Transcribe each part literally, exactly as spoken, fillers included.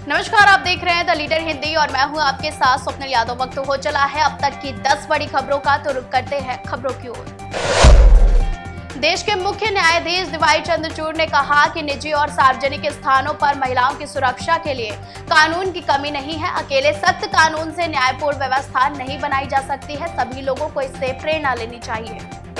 नमस्कार, आप देख रहे हैं द लीडर हिंदी और मैं हूं आपके साथ स्वप्निल यादव। वक्त हो चला है अब तक की दस बड़ी खबरों का, तो रुक करते हैं खबरों की ओर। देश के मुख्य न्यायाधीश डीवाई चंद्रचूड़ ने कहा कि निजी और सार्वजनिक स्थानों पर महिलाओं की सुरक्षा के लिए कानून की कमी नहीं है। अकेले सख्त कानून से न्यायपूर्ण व्यवस्था नहीं बनाई जा सकती है। सभी लोगों को इससे प्रेरणा लेनी चाहिए।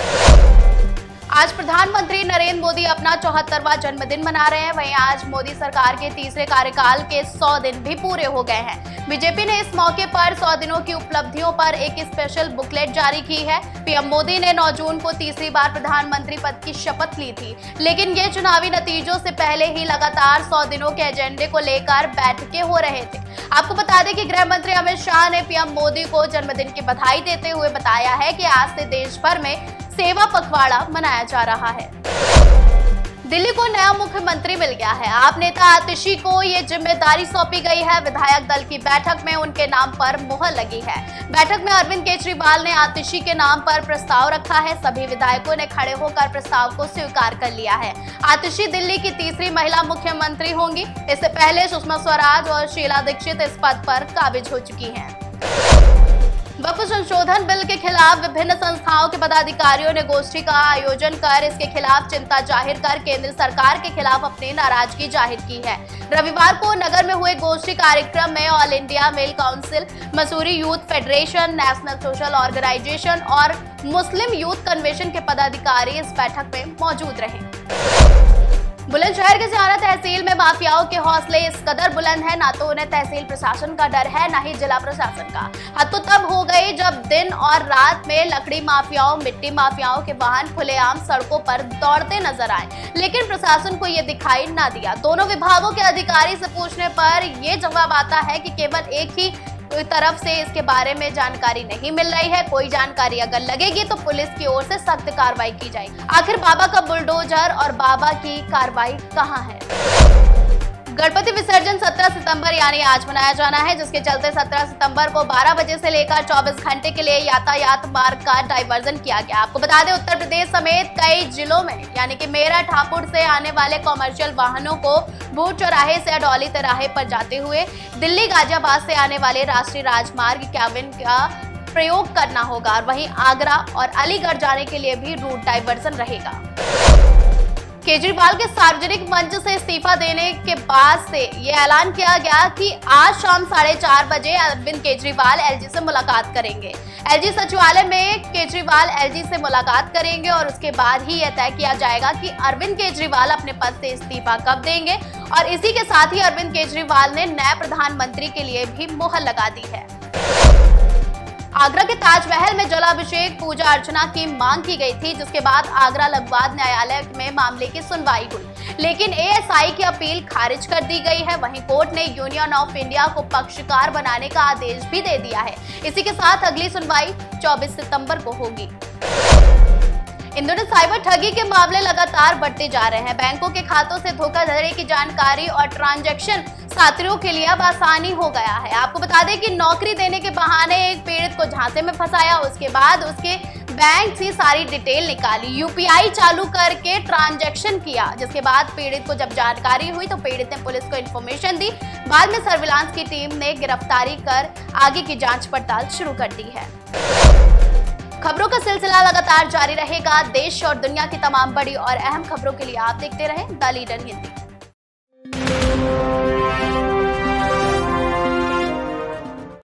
आज प्रधानमंत्री नरेंद्र मोदी अपना चौहत्तरवां जन्मदिन मना रहे हैं। वहीं आज मोदी सरकार के तीसरे कार्यकाल के सौ दिन भी पूरे हो गए हैं। बीजेपी ने इस मौके पर सौ दिनों की उपलब्धियों पर एक स्पेशल बुकलेट जारी की है। पीएम मोदी ने नौ जून को तीसरी बार प्रधानमंत्री पद की शपथ ली थी, लेकिन ये चुनावी नतीजों से पहले ही लगातार सौ दिनों के एजेंडे को लेकर बैठकें हो रहे थे। आपको बता दें कि गृह मंत्री अमित शाह ने पीएम मोदी को जन्मदिन की बधाई देते हुए बताया है कि आज से देश भर में सेवा पखवाड़ा मनाया जा रहा है। दिल्ली को नया मुख्यमंत्री मिल गया है। आप नेता आतिशी को ये जिम्मेदारी सौंपी गई है। विधायक दल की बैठक में उनके नाम पर मुहर लगी है। बैठक में अरविंद केजरीवाल ने आतिशी के नाम पर प्रस्ताव रखा है। सभी विधायकों ने खड़े होकर प्रस्ताव को स्वीकार कर लिया है। आतिशी दिल्ली की तीसरी महिला मुख्यमंत्री होंगी। इससे पहले सुषमा स्वराज और शीला दीक्षित इस पद पर काबिज हो चुकी हैं। वक्फ संशोधन बिल के खिलाफ विभिन्न संस्थाओं के पदाधिकारियों ने गोष्ठी का आयोजन कर इसके खिलाफ चिंता जाहिर कर केंद्र सरकार के खिलाफ अपनी नाराजगी जाहिर की है। रविवार को नगर में हुए गोष्ठी कार्यक्रम में all India male council, Mussoorie youth federation, national social organisation और मुस्लिम यूथ कन्वेंशन के पदाधिकारी इस बैठक में मौजूद रहे। बुलंदशहर के सियारा तहसील में माफियाओं के हौसले इस कदर बुलंद है, ना तो उन्हें तहसील प्रशासन का डर है, ना ही जिला प्रशासन का। हद तो तब हो गई जब दिन और रात में लकड़ी माफियाओं, मिट्टी माफियाओं के वाहन खुलेआम सड़कों पर दौड़ते नजर आए, लेकिन प्रशासन को ये दिखाई ना दिया। दोनों विभागों के अधिकारी से पूछने पर यह जवाब आता है कि केवल एक ही तरफ से इसके बारे में जानकारी नहीं मिल रही है। कोई जानकारी अगर लगेगी तो पुलिस की ओर से सख्त कार्रवाई की जाएगी। आखिर बाबा का बुलडोजर और बाबा की कार्रवाई कहां है? गणपति विसर्जन सत्रह सितंबर यानी आज मनाया जाना है, जिसके चलते सत्रह सितंबर को बारह बजे से लेकर चौबीस घंटे के लिए यातायात मार्ग का डायवर्जन किया गया। आपको बता दें, उत्तर प्रदेश समेत कई जिलों में यानी कि मेरठ, हापुड़ से आने वाले कॉमर्शियल वाहनों को भूट चौराहे से अडौली तिराहे पर जाते हुए दिल्ली गाजियाबाद से आने वाले राष्ट्रीय राजमार्ग इक्यावन का प्रयोग करना होगा। और वहीं आगरा और अलीगढ़ जाने के लिए भी रूट डायवर्जन रहेगा। केजरीवाल के सार्वजनिक मंच से इस्तीफा देने के बाद से ये ऐलान किया गया कि आज शाम साढ़े चार बजे अरविंद केजरीवाल एलजी से मुलाकात करेंगे। एलजी सचिवालय में केजरीवाल एलजी से मुलाकात करेंगे और उसके बाद ही यह तय किया जाएगा कि अरविंद केजरीवाल अपने पद से इस्तीफा कब देंगे। और इसी के साथ ही अरविंद केजरीवाल ने नए प्रधानमंत्री के लिए भी मुहर लगा दी है। आगरा के ताजमहल में जलाभिषेक पूजा अर्चना की मांग की गई थी, जिसके बाद आगरा लघुवाद न्यायालय में मामले की सुनवाई हुई, लेकिन एएसआई की अपील खारिज कर दी गई है। वहीं कोर्ट ने यूनियन ऑफ इंडिया को पक्षकार बनाने का आदेश भी दे दिया है। इसी के साथ अगली सुनवाई चौबीस सितंबर को होगी। इन दिनों साइबर ठगी के मामले लगातार बढ़ते जा रहे हैं। बैंकों के खातों से धोखाधड़ी की जानकारी और ट्रांजैक्शन छात्रों के लिए अब आसानी हो गया है। आपको बता दें कि नौकरी देने के बहाने एक पीड़ित को झांसे में फंसाया, उसके बाद उसके बैंक से सारी डिटेल निकाली, यूपीआई चालू करके ट्रांजैक्शन किया, जिसके बाद पीड़ित को जब जानकारी हुई तो पीड़ित ने पुलिस को इन्फॉर्मेशन दी। बाद में सर्विलांस की टीम ने गिरफ्तारी कर आगे की जांच पड़ताल शुरू कर दी है। खबरों का सिलसिला लगातार जारी रहेगा। देश और दुनिया की तमाम बड़ी और अहम खबरों के लिए आप देखते रहें द लीडर हिंदी।